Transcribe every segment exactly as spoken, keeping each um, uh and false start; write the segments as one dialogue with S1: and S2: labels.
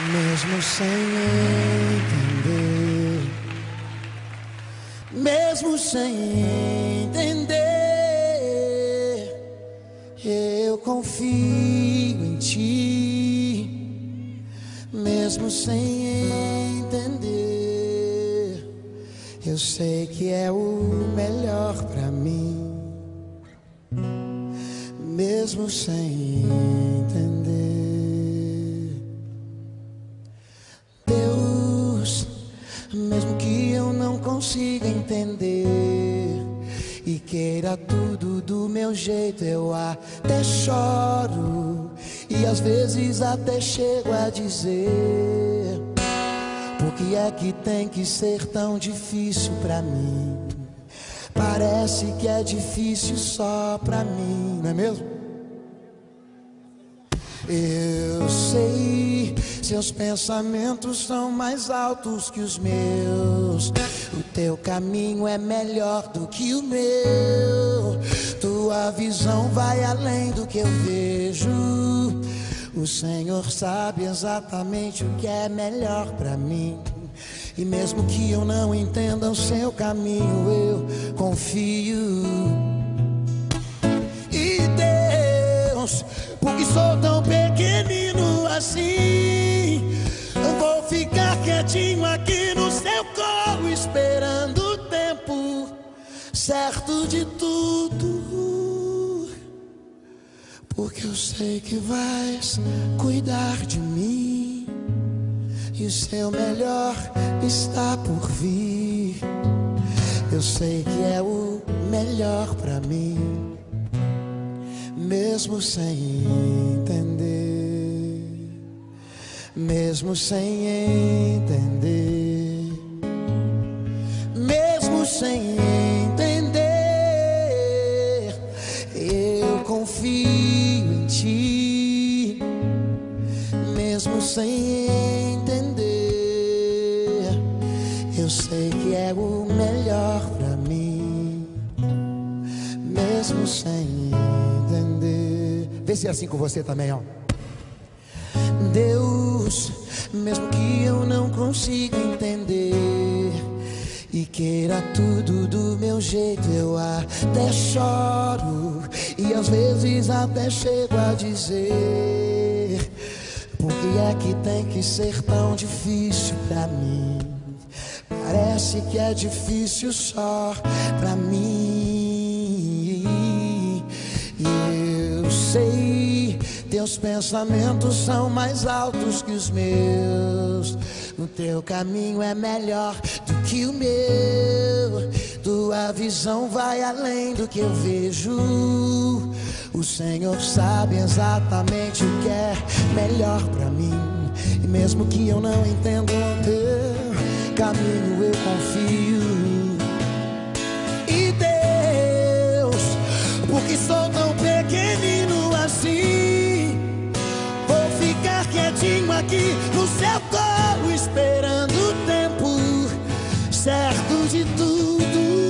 S1: Mesmo sem entender, mesmo sem entender, eu confio em ti. Mesmo sem entender, eu sei que é o melhor pra mim. Mesmo sem entender, Deus, mesmo que eu não consiga entender e queira tudo do meu jeito, eu até choro e às vezes até chego a dizer: por que é que tem que ser tão difícil pra mim? Parece que é difícil só pra mim, não é mesmo? Eu sei, seus pensamentos são mais altos que os meus. O teu caminho é melhor do que o meu. Tua visão vai além do que eu vejo. O Senhor sabe exatamente o que é melhor pra mim. E mesmo que eu não entenda o seu caminho, eu confio. E Deus, porque sou tão pequenino assim, eu vou ficar quietinho aqui no seu colo, esperando o tempo certo de tudo. Porque eu sei que vais cuidar de mim e o seu melhor está por vir. Eu sei que é o melhor pra mim, mesmo sem entender, mesmo sem entender, mesmo sem entender, eu confio em ti. Mesmo sem entender, eu sei que é o melhor pra mim, mesmo sem entender. Vê se é assim com você também, ó. Deus, mesmo que eu não consiga entender e queira tudo do meu jeito, eu até choro e às vezes até chego a dizer: por que é que tem que ser tão difícil pra mim? Parece que é difícil só pra mim. E eu sei, teus pensamentos são mais altos que os meus. O teu caminho é melhor do que o meu. Tua visão vai além do que eu vejo. O Senhor sabe exatamente o que é melhor pra mim. E mesmo que eu não entenda o teu caminho, eu confio. E Deus, porque sou tão pequenino assim, vou ficar quietinho aqui no seu colo, esperando o tempo certo de tudo.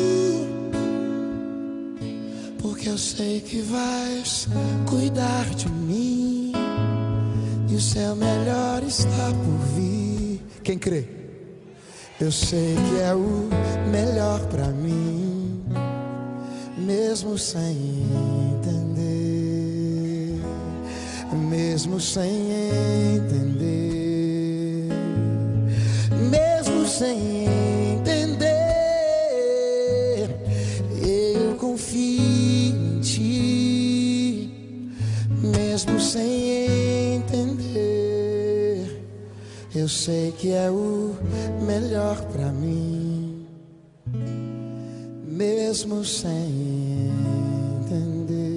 S1: Porque eu sei que vais cuidar de mim e o seu melhor está por vir. Quem crê? Eu sei que é o melhor pra mim, mesmo sem entender, mesmo sem entender, mesmo sem entender, eu confio em ti. Mesmo sem entender, eu sei que é o melhor pra mim, mesmo sem entender.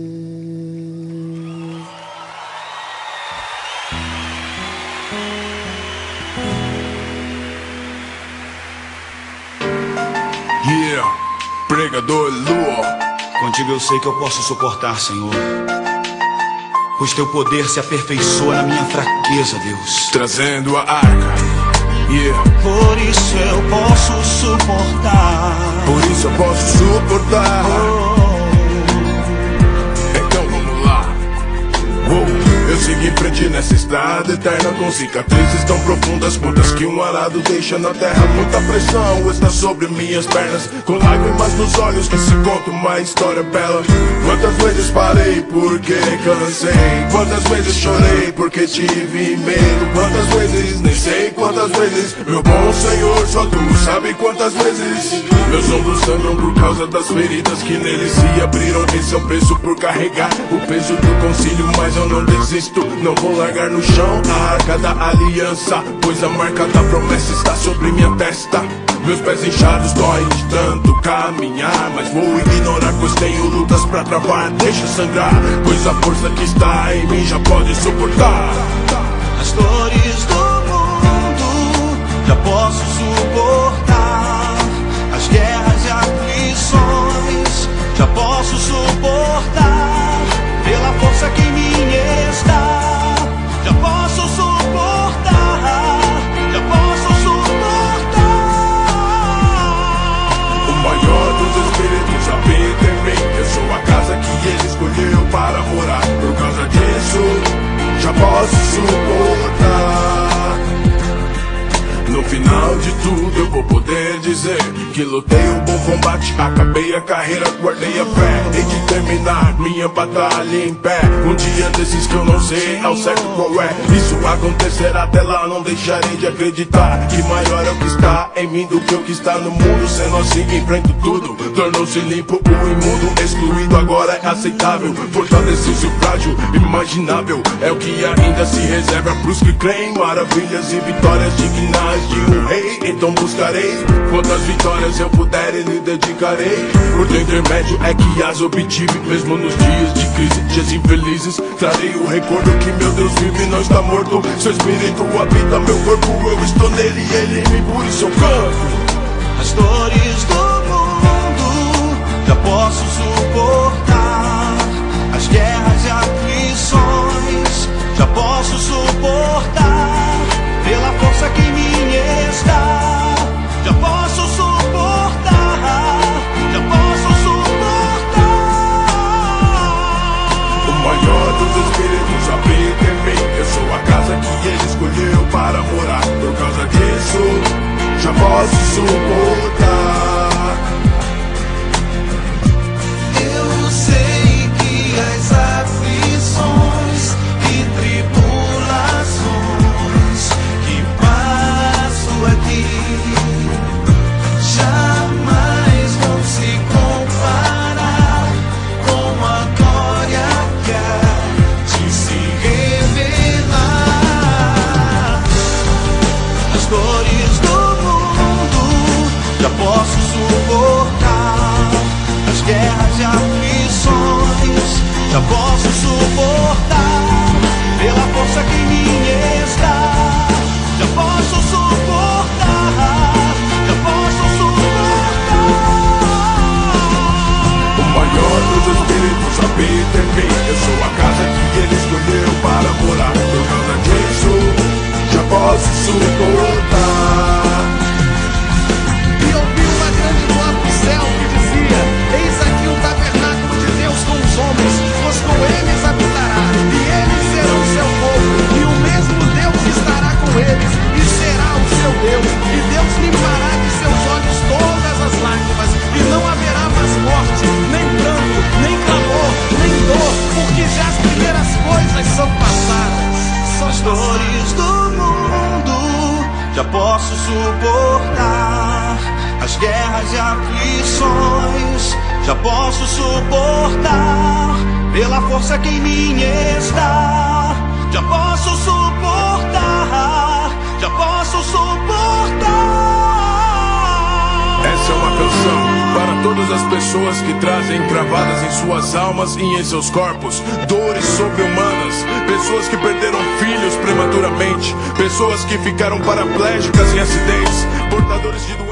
S2: Yeah, pregador Lua.
S3: Contigo eu sei que eu posso suportar, Senhor, pois teu poder se aperfeiçoa na minha fraqueza, Deus.
S2: Trazendo a arca. Yeah.
S3: Por isso eu posso suportar.
S2: Por isso eu posso suportar.
S3: Oh.
S2: Então vamos lá. Oh. Eu Eu sigo em frente nessa estrada eterna, com cicatrizes tão profundas quantas que um arado deixa na terra. Muita pressão está sobre minhas pernas, com lágrimas nos olhos que se conta uma história bela. Quantas vezes parei porque cansei, quantas vezes chorei porque tive medo, quantas vezes, nem sei quantas vezes, meu bom Senhor, só tu sabe quantas vezes. Meus ombros sangram por causa das feridas que neles se abriram. Esse é o preço por carregar o peso do concílio, mas eu não desisto, não vou largar no chão a arca da aliança, pois a marca da promessa está sobre minha testa. Meus pés inchados doem de tanto caminhar, mas vou ignorar, pois tenho lutas pra travar. Deixa sangrar, pois a força que está em mim já pode suportar
S3: as dores do mundo, já posso suportar as guerras e aflições, já posso suportar pela força que em mim está. Já posso suportar, já posso suportar.
S2: O maior dos espíritos habita em mim, eu sou a casa que ele escolheu para morar. Por causa disso, já posso suportar. No final de tudo eu vou poder dizer que lutei um bom combate, acabei a carreira, guardei a fé, hei de terminar minha batalha em pé. Um dia desses que eu não sei ao certo qual é, isso acontecerá, até lá não deixarei de acreditar que maior é o que está em mim do que o que está no mundo. Sendo assim enfrento tudo, tornou-se limpo o imundo, excluído agora é aceitável, fortaleceu-se o frágil, imaginável é o que ainda se reserva pros que creem. Maravilhas e vitórias dignas de um rei, então buscarei quantas vitórias eu puder e lhe dedicarei. Por teu intermédio é que as obtive, mesmo nos dias de crise, dias infelizes. Trarei o recordo que meu Deus vive e não está morto. Seu espírito habita meu corpo, eu estou nele e ele em mim, por isso eu canto.
S3: As dores do mundo já posso suportar, as guerras e aflições já posso suportar pela força que em mim está. Já posso suportar, já posso suportar.
S2: O maior dos espíritos habita em mim, eu sou a casa que ele escolheu para morar. Por causa disso, já posso suportar.
S1: Eu sei que as aflições e tribulações que passo aqui jamais vão se comparar com a glória que há de se revelar.
S3: As dores do mundo já posso suportar, as guerras e aflições já posso suportar pela força que em mim está. Já posso suportar, já posso suportar.
S2: O maior dos espíritos habita em mim, eu sou a casa que ele escolheu para morar. Por causa disso, já posso suportar.
S1: E ouvi uma grande voz do céu que dizia: eis aqui o tabernáculo de Deus com os homens, pois com eles habitará, e eles serão seu povo, e o mesmo Deus estará com eles, e será o seu Deus, e Deus limpará de seus olhos todas as lágrimas, e não haverá mais morte, nem pranto, nem clamor, nem dor, porque já as primeiras coisas são passadas. São
S3: As dores do mundo já posso suportar, as guerras e aflições já posso suportar pela força que em mim está. Já posso suportar, já posso suportar.
S2: Essa é uma canção para todas as pessoas que trazem gravadas em suas almas e em seus corpos dores sobre-humanas. Pessoas que perderam filhos prematuramente, pessoas que ficaram paraplégicas em acidentes, portadores de doenças